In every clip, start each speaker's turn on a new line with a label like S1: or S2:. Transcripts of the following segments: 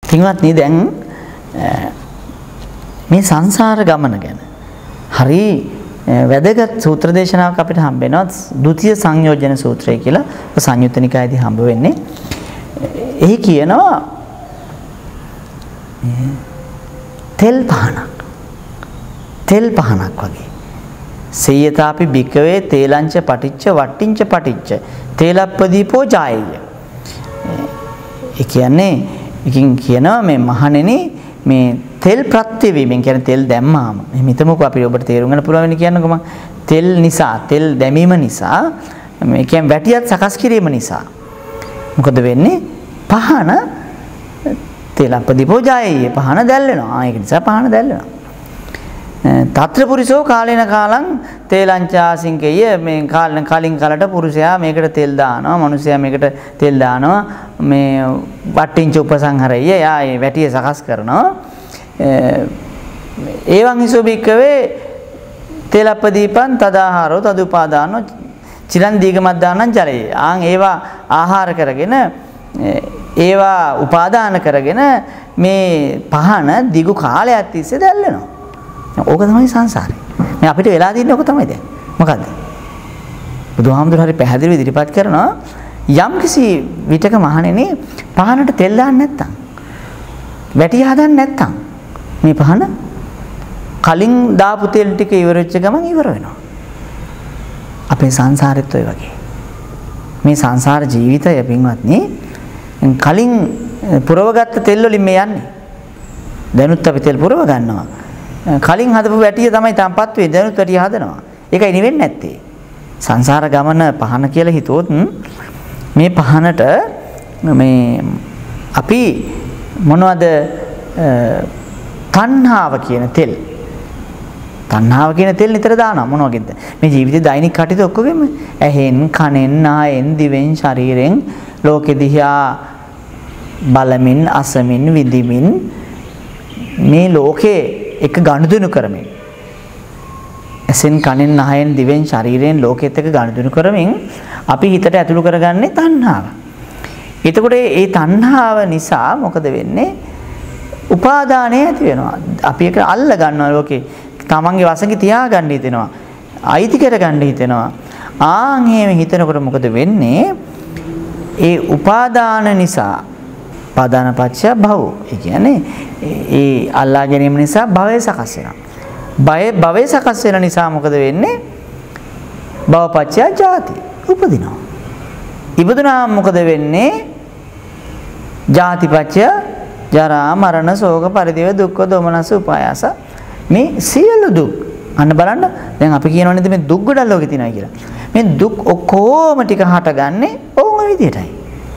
S1: පින්වත්නි දැන් මේ සංසාර ගමන ගැන හරි වැදගත් සූත්‍ර දේශනාවක් අපිට හම්බ වෙනවා ဒုတိ ය සංයෝජන සූත්‍රය කියලා සංයුත්ත නිකායේදී හම්බ වෙන්නේ. එහි කියනවා තෙල් පහනක් වගේ. සේයතාපි භික්කවේ තේලංච පටිච්ච වට්ටිංච පටිච්ච තේලප්පදීපෝ ජායය. ඒ කියන්නේ එකකින් කියනවා මේ මහණෙනි මේ තෙල් ප්‍රත්‍ය වීමෙන් කියන්නේ තෙල් දැම්මාම එහෙම හිතමුකෝ අපි ඔබට තේරුම් ගන්න පුළුවන් වෙන්නේ කියන්නකෝ මම තෙල් නිසා තෙල් දැමීම නිසා මේ කියන්නේ වැටියක් සකස් කිරීම නිසා මොකද වෙන්නේ පහන තේලප්පදීපෝ ජායය පහන දැල් වෙනවා. ඒක නිසා පහන දැල් වෙනවා. තත්‍ර පුරිසෝ කාලේන කාලං තේලංචාසින්කය මේ කලින් කලට පුරුෂයා මේකට තෙල් දානවා මිනිසයා මේකට තෙල් දානවා මේ වට්ටිංච උපසංහරය යා ඒ වැටිය සකස් කරනවා. ඒවං හිසෝ බික්කවේ තේලප්පදීපං තදාහාරෝ තදුපාදානෝ චිරන් දීගමද්දානං ජලයේ. ආන් ඒවා ආහාර කරගෙන ඒවා උපාදාන කරගෙන මේ පහන දිගු කාලයක් තිස්සේ දැල්වෙනවා. ඕක තමයි සංසාරේ. මේ අපිට වෙලා තියෙන්නේ ඕක තමයි දැන්. මොකද්ද? බුදුහාමුදුර හරි පැහැදිලිව ඉදිරිපත් කරනවා යම් කිසි විටක මහණෙනි පහනට තෙල් දාන්න නැත්තම් වැටිය හදන්න නැත්තම් මේ පහන කලින් දාපු තෙල් ටික ඉවර වෙච්ච ගමන් ඉවර වෙනවා. අපේ සංසාරෙත් ඔය වගේ. මේ සංසාර ජීවිතය පින්වත්නි කලින් පුරවගත්ත තෙල් වලින් මේ යන්නේ. දැනුත් අපි තෙල් පුරව ගන්නවා. කලින් හදපු වැටිය තමයි තම්පත් වෙන්නේ දැනුත් වැටිය හදනවා. ඒකයි නෙවෙන්නේ නැත්තේ. සංසාර ගමන පහන කියලා හිතුවොත් මේ පහනට මේ අපි මොනවද තණ්හාව කියන තෙල්. තණ්හාව කියන තෙල් නිතර දානවා මොන වගේද? මේ ජීවිතේ දෛනික කටයුතු ඔක්කොගෙම ඇහෙන්, කනෙන්, නායෙන්, දිවෙන්, ශරීරයෙන් ලෝකෙ දිහා බලමින්, අසමින්, විඳිමින් මේ ලෝකේ එක ගනුදෙනු කරමින් ඇසෙන් කනෙන් නහයෙන් දිවෙන් ශරීරයෙන් ලෝකෙත් එක ගනුදෙනු කරමින් අපි හිතට ඇතුළු කරගන්නේ තණ්හාව. එතකොට මේ තණ්හාව නිසා මොකද වෙන්නේ? උපාදානය ඇති වෙනවා. අපි ඒක අල්ල ගන්නවා ලෝකේ. තමන්ගේ වශයෙන් තියාගන්න හිතෙනවා. අයිති කරගන්න හිතෙනවා. ආන් එහෙම හිතනකොට මොකද වෙන්නේ? ඒ උපාදාන නිසා උපාදාන පත්‍ය භව. ඒ කියන්නේ ඒ අල්ලා ගැනීම නිසා භවය සකස් වෙනවා. භවය සකස් වෙන නිසා මොකද වෙන්නේ? භවපත්‍ය ජාති උපදිනවා. ඉපදුනාම මොකද වෙන්නේ? ජාතිපත්‍ය ජරා මරණ ශෝක පරිදේව දුක්ඛ දෝමනස උපායාස මේ සියලු දුක්. අන්න බලන්න දැන් අපි කියනවනේ මේ දුක් ගොඩක් ලෝකේ තියෙනවා කියලා. මේ දුක් ඔක්කොම ටික හටගන්නේ ඕම විදියටයි.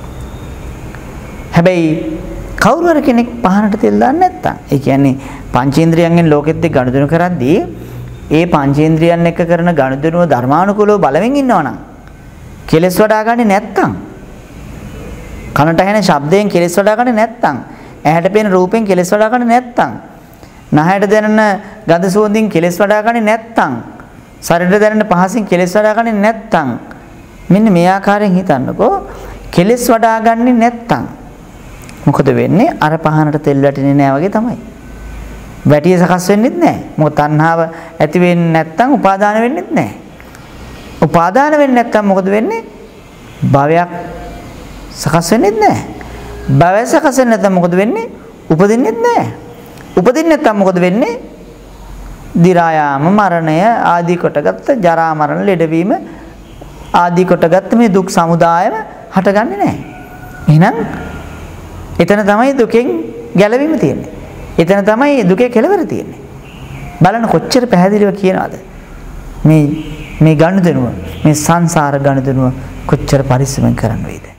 S1: හැබැයි කවුරු හරි කෙනෙක් පහනට තෙල් දාන්නේ නැත්තම් ඒ කියන්නේ පංචේන්ද්‍රයන්ගෙන් ලෝකෙත් එක්ක ගනුදෙනු කරද්දී ඒ පංචේන්ද්‍රයන් එක්ක කරන ගනුදෙනුව ධර්මානුකූලව බලමින් ඉන්නවනම් කෙලස් වඩා ගන්නේ නැත්තම් කනට ඇහෙන ශබ්දයෙන් කෙලස් වඩා ගන්නේ නැත්තම් ඇහැට පෙනෙන රූපයෙන් කෙලස් වඩා ගන්නේ නැත්තම් නහයට දැනෙන ගඳ සුවඳින් කෙලස් වඩා ගන්නේ නැත්තම් ශරීරයට දැනෙන පහසින් කෙලස් වඩා ගන්නේ නැත්තම් මෙන්න මේ ආකාරයෙන් හිතන්නකෝ කෙලස් වඩා ගන්නේ නැත්තම් මොකද වෙන්නේ? අර පහනට තෙල් වැටෙන්නේ නැහැ වගේ තමයි. වැටිය සකස් වෙන්නේත් නැහැ. මොකද තණ්හාව ඇති වෙන්නේ නැත්තම් උපාදාන වෙන්නේත් නැහැ. උපාදාන වෙන්නේ නැත්තම් මොකද වෙන්නේ? භවයක් සකස් වෙන්නේත් නැහැ. භවය සකස් වෙන්නේ නැත්තම් මොකද වෙන්නේ? උපදින්නෙත් නැහැ. උපදින්නේ නැත්තම් මොකද වෙන්නේ? දි รา යාම මරණය ආදී කොටගත්ත ජරා මරණ ලෙඩවීම ආදී කොටගත්ත මේ දුක් සමුදායම හටගන්නේ නැහැ. එහෙනම් එතන තමයි දුකෙන් ගැලවීම තියෙන්නේ. එතන තමයි දුකේ කෙලවර තියෙන්නේ. බලන්න කොච්චර පැහැදිලිව කියනවාද? මේ ගනුදෙනුව මේ සංසාර ගනුදෙනුව කොච්චර පරිස්සමෙන් කරන්න වේද?